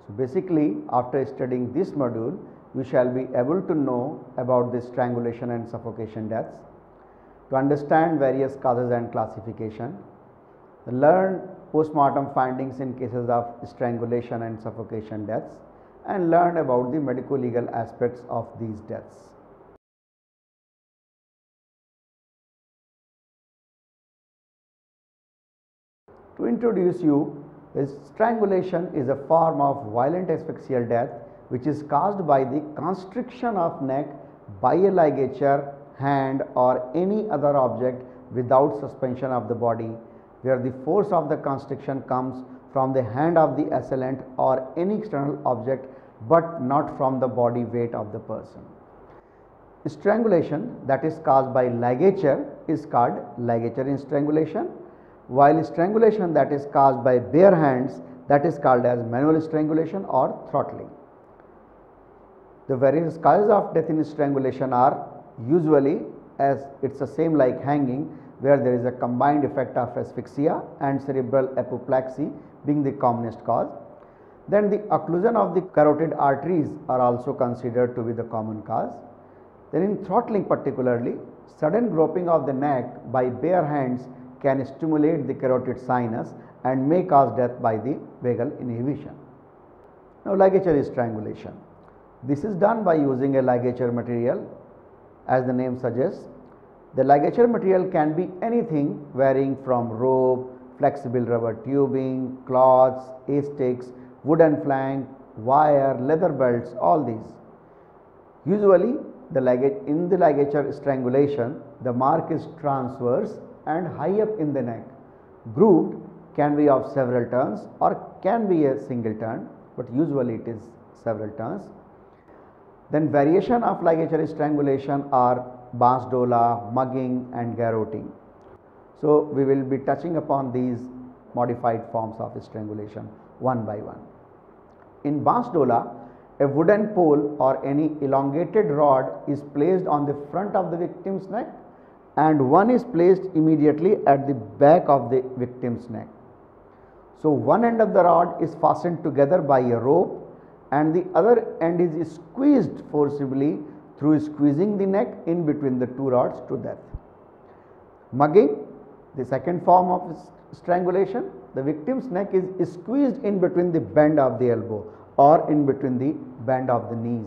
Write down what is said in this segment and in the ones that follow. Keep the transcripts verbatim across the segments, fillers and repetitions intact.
So basically, after studying this module, you shall be able to know about the strangulation and suffocation deaths, to understand various causes and classification, learn post-mortem findings in cases of strangulation and suffocation deaths, and learn about the medico-legal aspects of these deaths. To introduce you, is strangulation is a form of violent asphyxial death which is caused by the constriction of neck by a ligature, hand or any other object without suspension of the body, where the force of the constriction comes from the hand of the assailant or any external object, but not from the body weight of the person. Strangulation that is caused by ligature is called ligature strangulation, while strangulation that is caused by bare hands, that is called as manual strangulation or throttling. The various causes of death in strangulation are usually, as it is the same like hanging, where there is a combined effect of asphyxia and cerebral apoplexy being the commonest cause. Then the occlusion of the carotid arteries are also considered to be the common cause. Then in throttling particularly, sudden groping of the neck by bare hands can stimulate the carotid sinus and may cause death by the vagal inhibition. Now ligature strangulation. This is done by using a ligature material. As the name suggests, the ligature material can be anything varying from rope, flexible rubber tubing, cloths, A-sticks, wooden flank, wire, leather belts, all these. Usually the ligature, in the ligature strangulation, the mark is transverse and high up in the neck. Grooved can be of several turns or can be a single turn, but usually it is several turns. Then variation of ligature strangulation are Bansdola, mugging and garroting. So we will be touching upon these modified forms of strangulation one by one. In Bansdola, a wooden pole or any elongated rod is placed on the front of the victim's neck and one is placed immediately at the back of the victim's neck. So one end of the rod is fastened together by a rope and the other end is squeezed forcibly through squeezing the neck in between the two rods to death. Mugging, the second form of strangulation, the victim's neck is squeezed in between the bend of the elbow or in between the bend of the knees.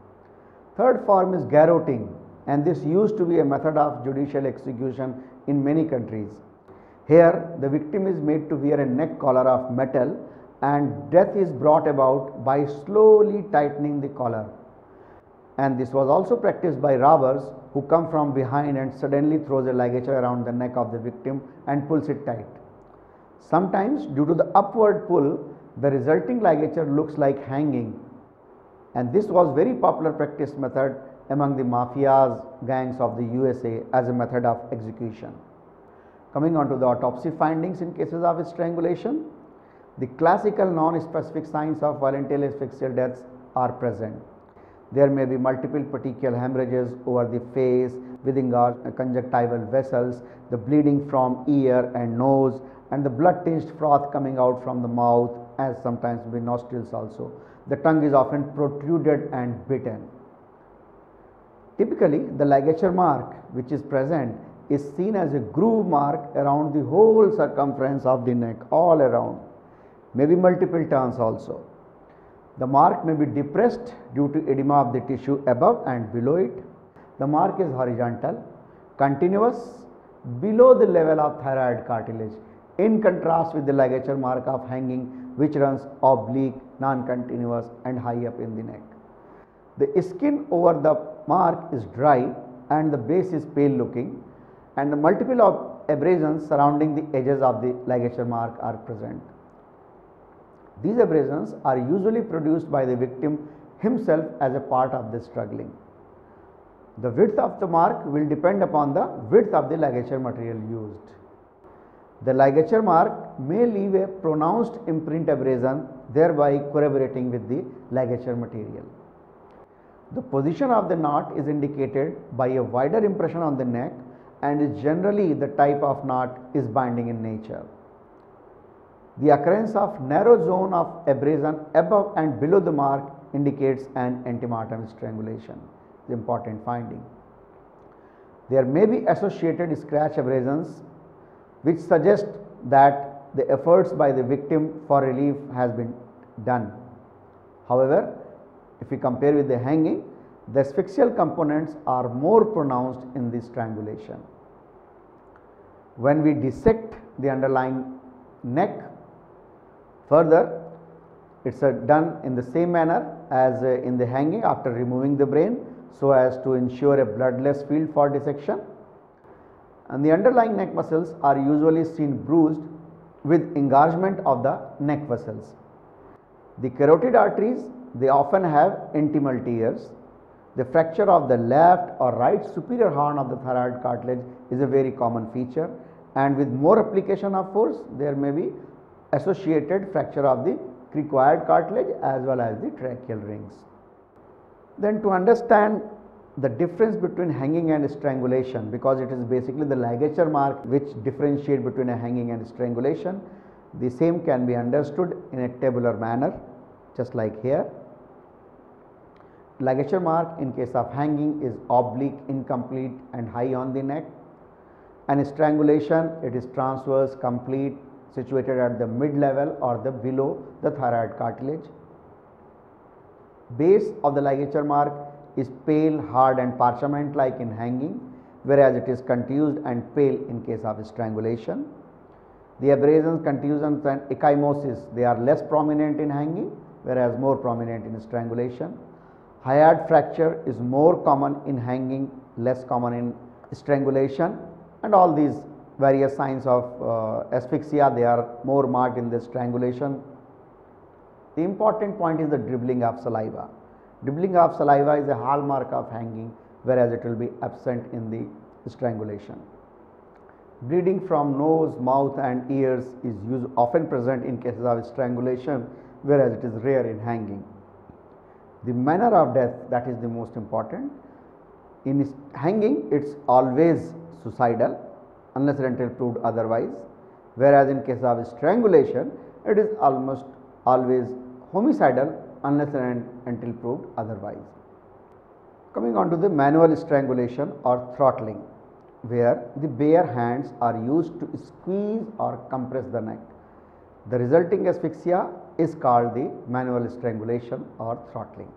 Third form is garroting, and this used to be a method of judicial execution in many countries. Here the victim is made to wear a neck collar of metal and death is brought about by slowly tightening the collar. And this was also practiced by robbers who come from behind and suddenly throws a ligature around the neck of the victim and pulls it tight. Sometimes due to the upward pull, the resulting ligature looks like hanging, and this was very popular practice method among the mafias gangs of the U S A as a method of execution. Coming on to the autopsy findings in cases of strangulation, the classical non-specific signs of voluntary asphyxial deaths are present. There may be multiple petechial hemorrhages over the face, within our conjunctival vessels, the bleeding from ear and nose, and the blood tinged froth coming out from the mouth, as sometimes by nostrils also. The tongue is often protruded and bitten. Typically, the ligature mark which is present is seen as a groove mark around the whole circumference of the neck, all around, maybe multiple turns also. The mark may be depressed due to edema of the tissue above and below it. The mark is horizontal, continuous below the level of thyroid cartilage, in contrast with the ligature mark of hanging which runs oblique, non-continuous and high up in the neck. The skin over the mark is dry and the base is pale looking, and the multiple of abrasions surrounding the edges of the ligature mark are present. These abrasions are usually produced by the victim himself as a part of the struggling. The width of the mark will depend upon the width of the ligature material used. The ligature mark may leave a pronounced imprint abrasion, thereby corroborating with the ligature material. The position of the knot is indicated by a wider impression on the neck, and is generally the type of knot is binding in nature. The occurrence of narrow zone of abrasion above and below the mark indicates an antemortem strangulation. The important finding. There may be associated scratch abrasions which suggest that the efforts by the victim for relief has been done. However, if we compare with the hanging, the asphyxial components are more pronounced in the strangulation. When we dissect the underlying neck further, it is uh, done in the same manner as uh, in the hanging after removing the brain, so as to ensure a bloodless field for dissection. And the underlying neck muscles are usually seen bruised with engorgement of the neck vessels. The carotid arteries, they often have intimal tears. The fracture of the left or right superior horn of the thyroid cartilage is a very common feature, and with more application of force there may be associated fracture of the cricoid cartilage as well as the tracheal rings. Then to understand the difference between hanging and strangulation, because it is basically the ligature mark which differentiate between a hanging and strangulation, the same can be understood in a tabular manner, just like here. Ligature mark in case of hanging is oblique, incomplete and high on the neck, and strangulation it is transverse, complete, situated at the mid level or the below the thyroid cartilage. Base of the ligature mark is pale, hard and parchment like in hanging, whereas it is contused and pale in case of strangulation. The abrasions, contusions and ecchymosis, they are less prominent in hanging, whereas more prominent in strangulation. Hyad fracture is more common in hanging, less common in strangulation, and all these various signs of uh, asphyxia, they are more marked in the strangulation. The important point is the dribbling of saliva. Dribbling of saliva is a hallmark of hanging, whereas it will be absent in the strangulation. Bleeding from nose, mouth and ears is used, often present in cases of strangulation, whereas it is rare in hanging. The manner of death, that is the most important. In hanging it is always suicidal unless and until proved otherwise, whereas in case of strangulation it is almost always homicidal unless and until proved otherwise. Coming on to the manual strangulation or throttling, where the bare hands are used to squeeze or compress the neck. The resulting asphyxia is called the manual strangulation or throttling.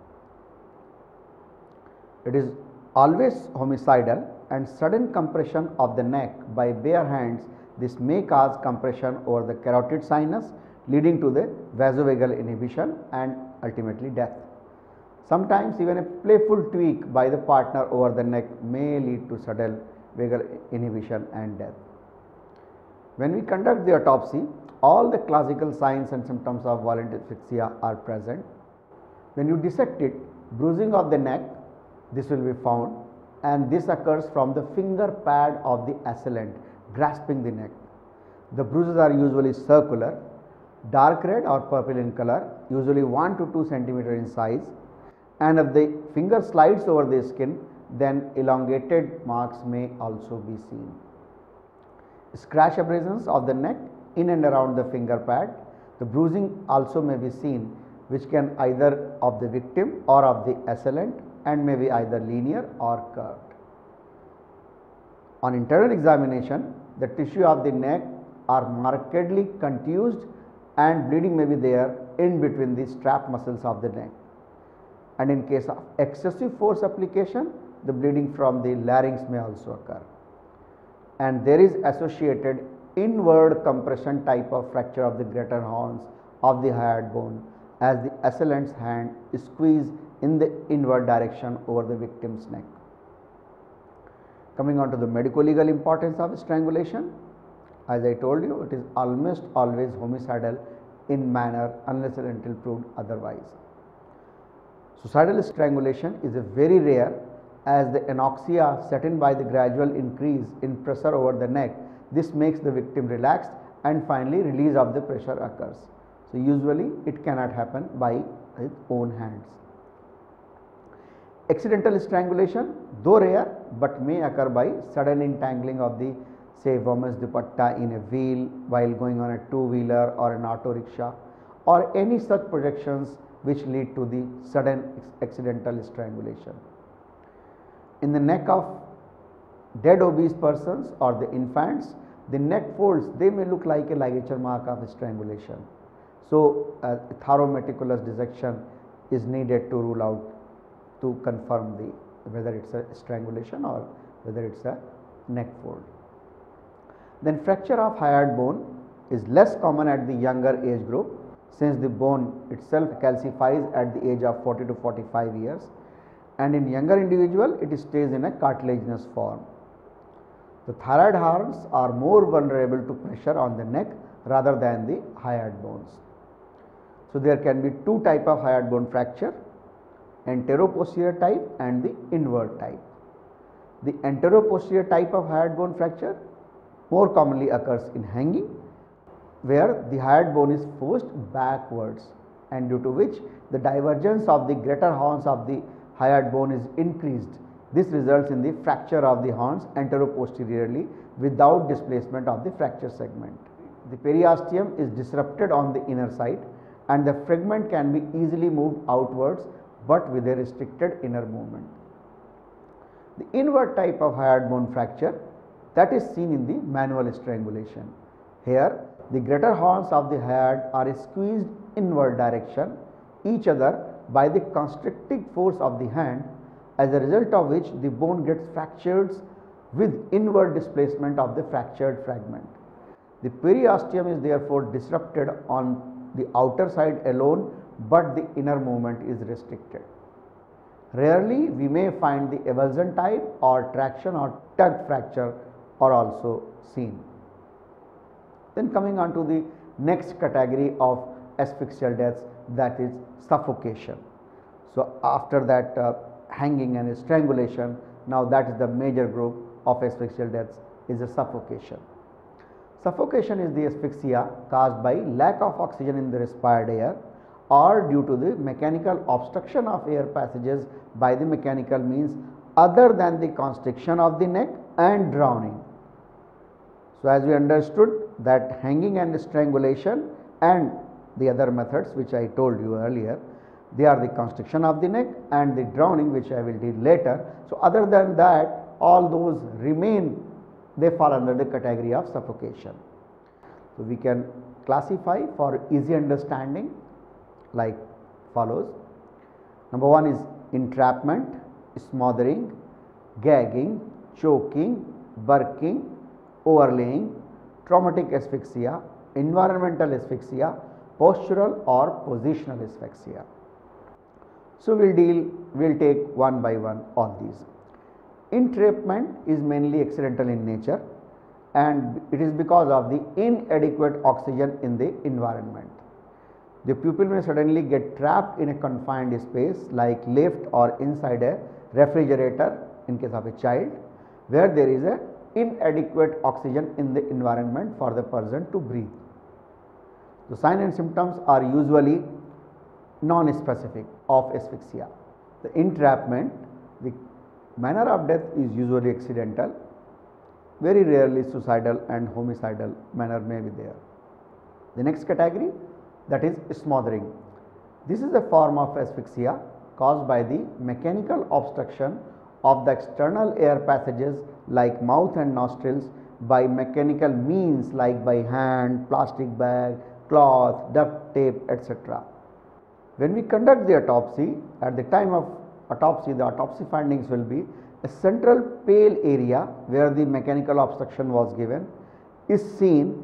It is always homicidal, and sudden compression of the neck by bare hands, this may cause compression over the carotid sinus, leading to the vasovagal inhibition and ultimately death. Sometimes even a playful tweak by the partner over the neck may lead to sudden vagal inhibition and death. When we conduct the autopsy, all the classical signs and symptoms of violent asphyxia are present. When you dissect it, bruising of the neck, this will be found, and this occurs from the finger pad of the assailant grasping the neck. The bruises are usually circular, dark red or purple in color, usually one to two centimeter in size, and if the finger slides over the skin, then elongated marks may also be seen. Scratch abrasions of the neck in and around the finger pad. The bruising also may be seen, which can either of the victim or of the assailant, and may be either linear or curved. On internal examination, the tissue of the neck are markedly contused and bleeding may be there in between the strap muscles of the neck. And in case of excessive force application, the bleeding from the larynx may also occur. And there is associated inward compression type of fracture of the greater horns of the hyoid bone, as the assailant's hand is squeezed in the inward direction over the victim's neck. Coming on to the medico-legal importance of strangulation, as I told you, it is almost always homicidal in manner unless and until proved otherwise. Suicidal strangulation is a very rare, as the anoxia set in by the gradual increase in pressure over the neck. This makes the victim relaxed and finally release of the pressure occurs. So, usually it cannot happen by its own hands. Accidental strangulation, though rare, but may occur by sudden entangling of the say women's dupatta in a wheel while going on a two-wheeler or an auto rickshaw, or any such projections which lead to the sudden accidental strangulation. In the neck of dead obese persons or the infants, the neck folds, they may look like a ligature mark of strangulation. So, a thorough meticulous dissection is needed to rule out, to confirm the whether it is a strangulation or whether it is a neck fold. Then fracture of hyoid bone is less common at the younger age group, since the bone itself calcifies at the age of forty to forty-five years, and in younger individual it stays in a cartilaginous form. The thyroid horns are more vulnerable to pressure on the neck rather than the hyoid bones. So, there can be two type of hyoid bone fracture, anteroposterior type and the inward type. The anteroposterior type of hyoid bone fracture more commonly occurs in hanging, where the hyoid bone is forced backwards, and due to which the divergence of the greater horns of the hyoid bone is increased. This results in the fracture of the horns anteroposteriorly without displacement of the fracture segment. The periosteum is disrupted on the inner side, and the fragment can be easily moved outwards, but with a restricted inner movement. The inward type of hyoid bone fracture, that is seen in the manual strangulation. Here the greater horns of the hyoid are squeezed inward direction each other by the constricting force of the hand, as a result of which the bone gets fractured with inward displacement of the fractured fragment. The periosteum is therefore disrupted on the outer side alone, but the inner movement is restricted. Rarely we may find the avulsion type or traction or tug fracture are also seen. Then coming on to the next category of asphyxial deaths, that is suffocation. So, after that uh, hanging and strangulation, now that is the major group of asphyxial deaths is a suffocation. Suffocation is the asphyxia caused by lack of oxygen in the respired air or due to the mechanical obstruction of air passages by the mechanical means other than the constriction of the neck and drowning. So, as we understood that hanging and strangulation and the other methods which I told you earlier, they are the constriction of the neck and the drowning, which I will deal later. So, other than that, all those remain, they fall under the category of suffocation. So, we can classify for easy understanding like follows. Number one is entrapment, smothering, gagging, choking, burking, overlaying, traumatic asphyxia, environmental asphyxia, postural or positional asphyxia. So, we will deal, we will take one by one all these. Entrapment is mainly accidental in nature, and it is because of the inadequate oxygen in the environment. The pupil may suddenly get trapped in a confined space like lift or inside a refrigerator in case of a child, where there is a inadequate oxygen in the environment for the person to breathe. The signs and symptoms are usually non-specific of asphyxia. The entrapment, the manner of death is usually accidental, very rarely suicidal and homicidal manner may be there. The next category, that is smothering. This is a form of asphyxia caused by the mechanical obstruction of the external air passages like mouth and nostrils by mechanical means like by hand, plastic bag, cloth, duct tape, et cetera. When we conduct the autopsy, at the time of autopsy, the autopsy findings will be a central pale area where the mechanical obstruction was given is seen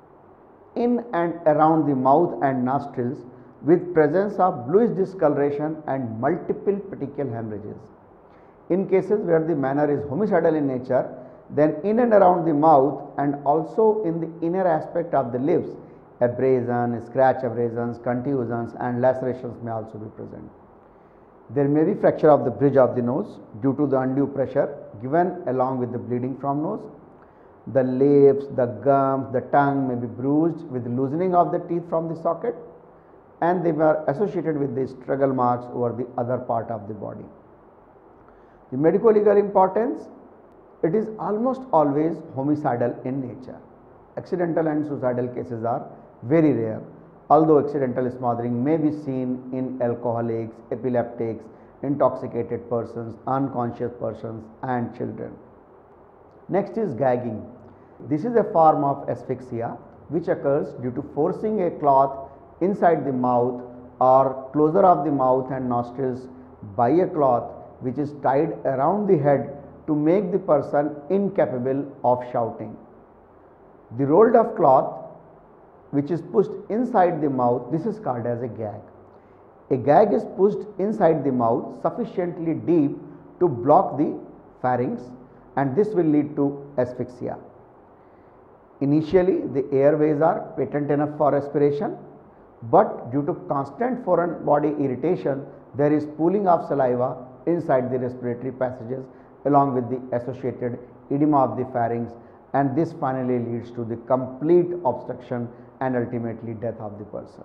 in and around the mouth and nostrils with presence of bluish discoloration and multiple petechial hemorrhages. In cases where the manner is homicidal in nature, then in and around the mouth and also in the inner aspect of the lips, abrasion, scratch abrasions, contusions and lacerations may also be present. There may be fracture of the bridge of the nose due to the undue pressure given along with the bleeding from nose. The lips, the gums, the tongue may be bruised with loosening of the teeth from the socket, and they were associated with the struggle marks over the other part of the body. The medico-legal importance, It is almost always homicidal in nature. Accidental and suicidal cases are very rare, although accidental smothering may be seen in alcoholics, epileptics, intoxicated persons, unconscious persons and children. Next is gagging. This is a form of asphyxia which occurs due to forcing a cloth inside the mouth or closure of the mouth and nostrils by a cloth which is tied around the head to make the person incapable of shouting. The rolled up cloth which is pushed inside the mouth, this is called as a gag. A gag is pushed inside the mouth sufficiently deep to block the pharynx, and this will lead to asphyxia. Initially, the airways are patent enough for respiration, but due to constant foreign body irritation, there is pooling of saliva inside the respiratory passages along with the associated edema of the pharynx, and this finally leads to the complete obstruction and ultimately death of the person.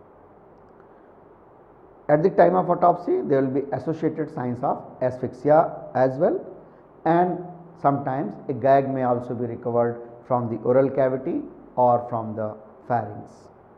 At the time of autopsy, there will be associated signs of asphyxia as well, and sometimes a gag may also be recovered from the oral cavity or from the pharynx.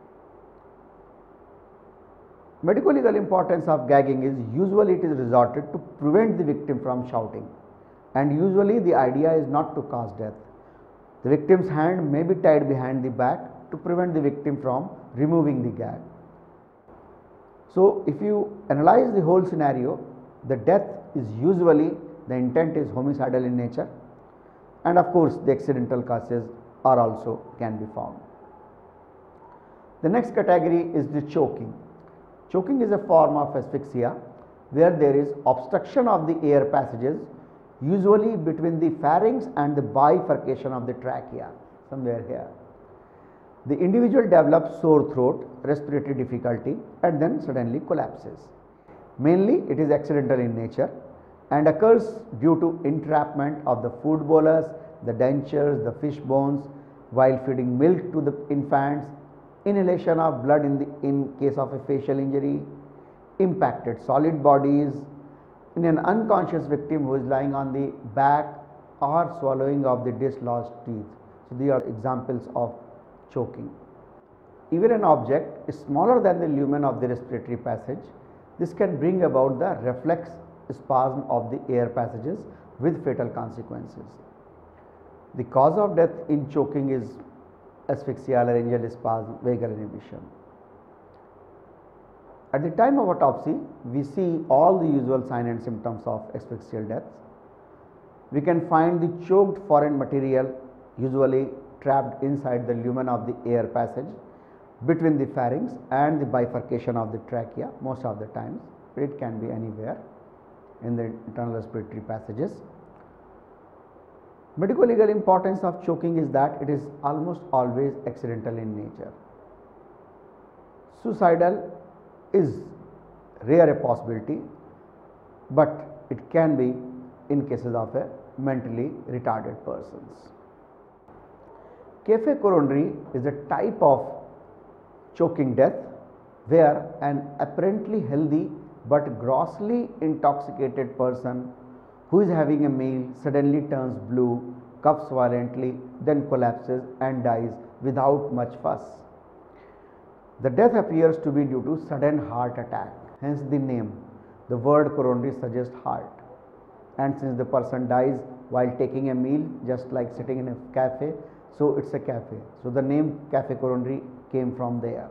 Medico-legal importance of gagging is usually it is resorted to prevent the victim from shouting, and usually the idea is not to cause death. The victim's hand may be tied behind the back to prevent the victim from removing the gag. So, if you analyze the whole scenario, the death is usually, the intent is homicidal in nature, and of course the accidental causes are also can be found. The next category is the choking. Choking is a form of asphyxia where there is obstruction of the air passages, usually between the pharynx and the bifurcation of the trachea, somewhere here. The individual develops sore throat, respiratory difficulty, and then suddenly collapses. Mainly it is accidental in nature and occurs due to entrapment of the food bolus, the dentures, the fish bones while feeding milk to the infants, inhalation of blood in the in case of a facial injury, impacted solid bodies in an unconscious victim who is lying on the back, or swallowing of the dislodged teeth. So these are examples of choking. Even an object is smaller than the lumen of the respiratory passage, this can bring about the reflex spasm of the air passages with fatal consequences. The cause of death in choking is asphyxia, laryngeal spasm, vagal inhibition. At the time of autopsy, we see all the usual signs and symptoms of asphyxial deaths. We can find the choked foreign material usually trapped inside the lumen of the air passage between the pharynx and the bifurcation of the trachea most of the times, but it can be anywhere in the internal respiratory passages. Medico-legal importance of choking is that it is almost always accidental in nature. Suicidal is rare a possibility, but it can be in cases of a mentally retarded persons. Café coronary is a type of choking death where an apparently healthy but grossly intoxicated person who is having a meal suddenly turns blue, coughs violently, then collapses and dies without much fuss. The death appears to be due to sudden heart attack, hence the name. The word coronary suggests heart, and since the person dies while taking a meal just like sitting in a cafe, so it is a cafe. So the name café coronary came from there.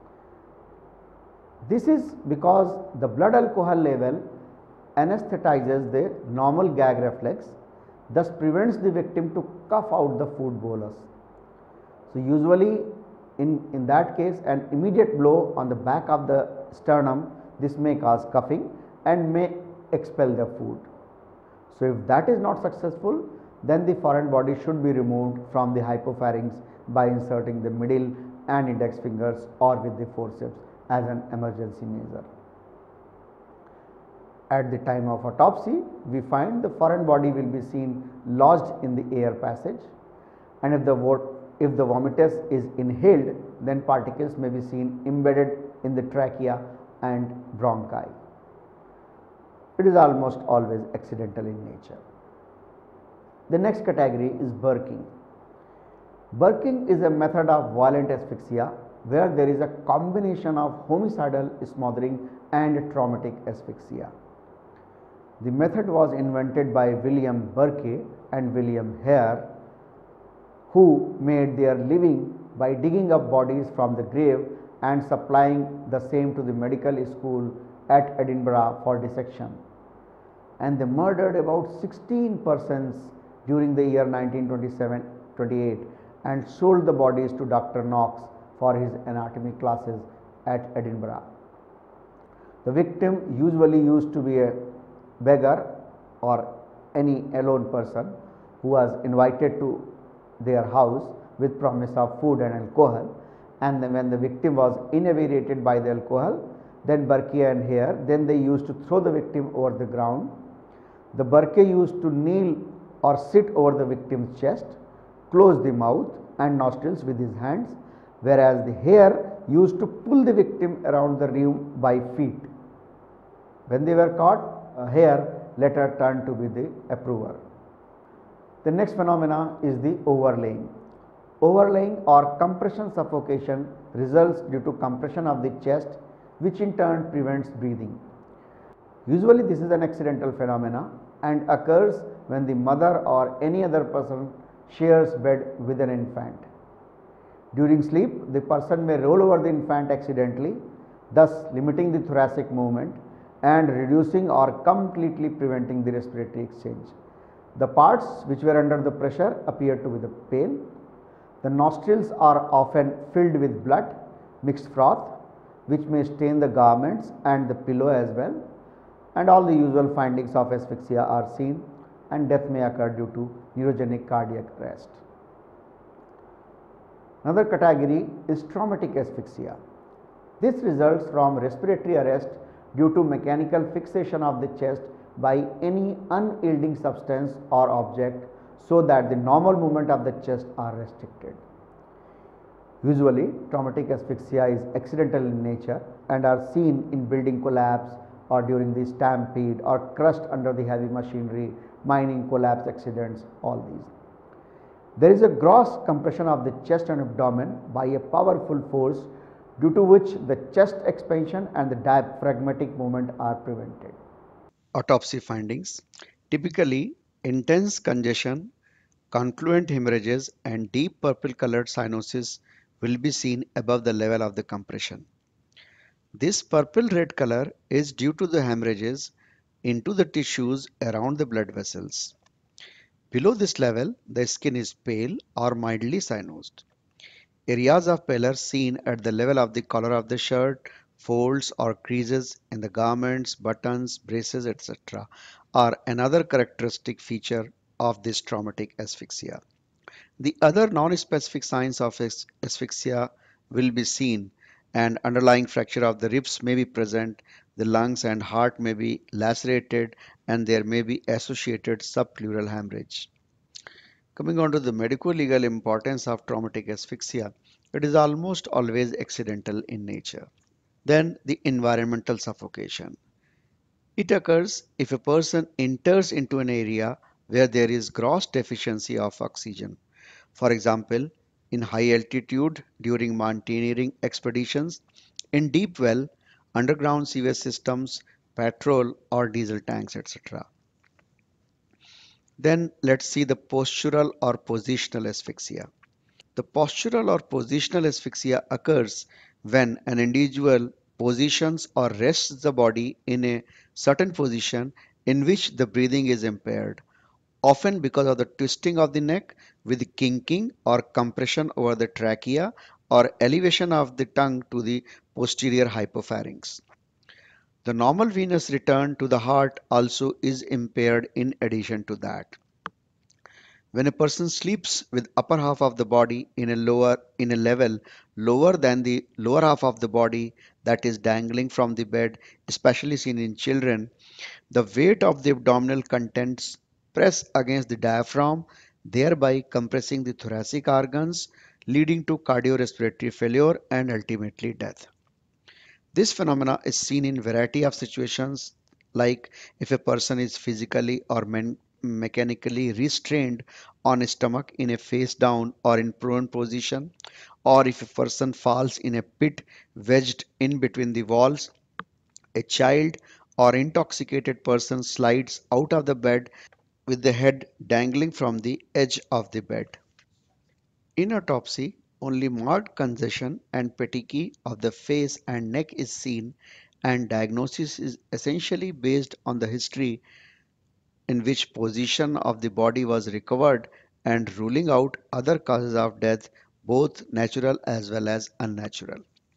This is because the blood alcohol level anesthetizes the normal gag reflex, thus prevents the victim to cough out the food bolus. So usually in, in that case an immediate blow on the back of the sternum, this may cause coughing and may expel the food. So if that is not successful, then the foreign body should be removed from the hypopharynx by inserting the middle and index fingers or with the forceps as an emergency measure. At the time of autopsy, we find the foreign body will be seen lodged in the air passage, and if the if the vomitus is inhaled, then particles may be seen embedded in the trachea and bronchi. It is almost always accidental in nature. The next category is Burking. Burking is a method of violent asphyxia where there is a combination of homicidal smothering and traumatic asphyxia. The method was invented by William Burke and William Hare, who made their living by digging up bodies from the grave and supplying the same to the medical school at Edinburgh for dissection. And they murdered about sixteen persons during the year nineteen twenty-seven twenty-eight and sold the bodies to Doctor Knox for his anatomy classes at Edinburgh. The victim usually used to be a beggar or any alone person who was invited to their house with promise of food and alcohol, and then when the victim was inebriated by the alcohol, then Burke and Hare, then they used to throw the victim over the ground. The Burke used to kneel or sit over the victim's chest, close the mouth and nostrils with his hands, whereas the Hare used to pull the victim around the room by feet. When they were caught, uh, Hare later turned to be the approver. The next phenomena is the overlaying. Overlaying or compression suffocation results due to compression of the chest, which in turn prevents breathing. Usually this is an accidental phenomena and occurs when the mother or any other person shares bed with an infant. During sleep, the person may roll over the infant accidentally, thus limiting the thoracic movement and reducing or completely preventing the respiratory exchange. The parts which were under the pressure appear to be the pale. The nostrils are often filled with blood, mixed froth, which may stain the garments and the pillow as well, and all the usual findings of asphyxia are seen, and death may occur due to neurogenic cardiac arrest. Another category is traumatic asphyxia. This results from respiratory arrest due to mechanical fixation of the chest by any unyielding substance or object, so that the normal movement of the chest are restricted. Usually, traumatic asphyxia is accidental in nature and are seen in building collapse or during the stampede or crushed under the heavy machinery, mining collapse accidents, all these. There is a gross compression of the chest and abdomen by a powerful force, due to which the chest expansion and the diaphragmatic movement are prevented. Autopsy findings. Typically, intense congestion, confluent hemorrhages, and deep purple colored cyanosis will be seen above the level of the compression. This purple red color is due to the hemorrhages into the tissues around the blood vessels. Below this level, the skin is pale or mildly cyanosed. Areas of pallor seen at the level of the collar of the shirt, folds or creases in the garments, buttons, braces, et cetera are another characteristic feature of this traumatic asphyxia. The other non-specific signs of asphyxia will be seen, and underlying fracture of the ribs may be present, the lungs and heart may be lacerated, and there may be associated subpleural hemorrhage. Coming on to the medico-legal importance of traumatic asphyxia, it is almost always accidental in nature. Then the environmental suffocation. It occurs if a person enters into an area where there is gross deficiency of oxygen. For example, in high altitude during mountaineering expeditions, in deep well, underground sewage systems, petrol or diesel tanks, et cetera. Then let's see the postural or positional asphyxia. The postural or positional asphyxia occurs when an individual positions or rests the body in a certain position in which the breathing is impaired, often because of the twisting of the neck with kinking or compression over the trachea or elevation of the tongue to the posterior hypopharynx. The normal venous return to the heart also is impaired in addition to that. When a person sleeps with upper half of the body in a lower in a level lower than the lower half of the body, that is dangling from the bed, especially seen in children, the weight of the abdominal contents press against the diaphragm, thereby compressing the thoracic organs, leading to cardiorespiratory failure and ultimately death. This phenomena is seen in variety of situations, like if a person is physically or men mechanically restrained on a stomach in a face down or in prone position, or if a person falls in a pit wedged in between the walls, a child or intoxicated person slides out of the bed with the head dangling from the edge of the bed. In autopsy, only marked congestion and petechiae of the face and neck is seen, and diagnosis is essentially based on the history in which position of the body was recovered and ruling out other causes of death, both natural as well as unnatural.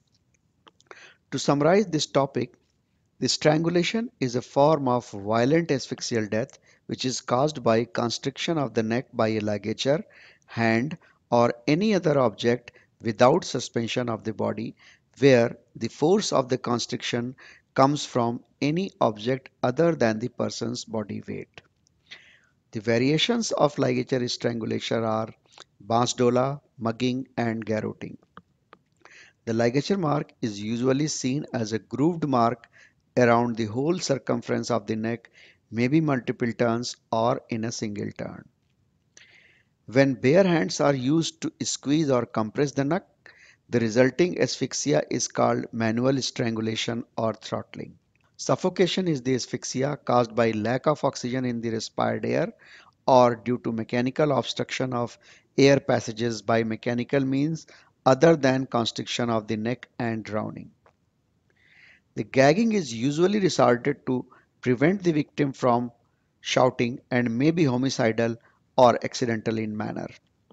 To summarize this topic, the strangulation is a form of violent asphyxial death which is caused by constriction of the neck by a ligature, hand, or any other object without suspension of the body, where the force of the constriction comes from any object other than the person's body weight. The variations of ligature strangulation are Bansdola, mugging, and garroting. The ligature mark is usually seen as a grooved mark around the whole circumference of the neck, maybe multiple turns or in a single turn. When bare hands are used to squeeze or compress the neck, the resulting asphyxia is called manual strangulation or throttling. Suffocation is the asphyxia caused by lack of oxygen in the respired air or due to mechanical obstruction of air passages by mechanical means other than constriction of the neck and drowning. The gagging is usually resorted to prevent the victim from shouting and may be homicidal or accidental in manner.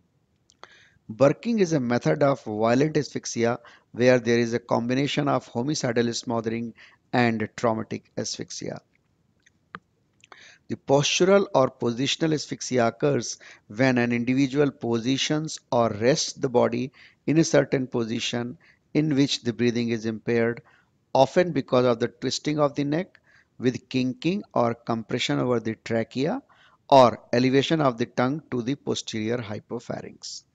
Burking is a method of violent asphyxia where there is a combination of homicidal smothering and traumatic asphyxia. The postural or positional asphyxia occurs when an individual positions or rests the body in a certain position in which the breathing is impaired, often because of the twisting of the neck with kinking or compression over the trachea or elevation of the tongue to the posterior hypopharynx.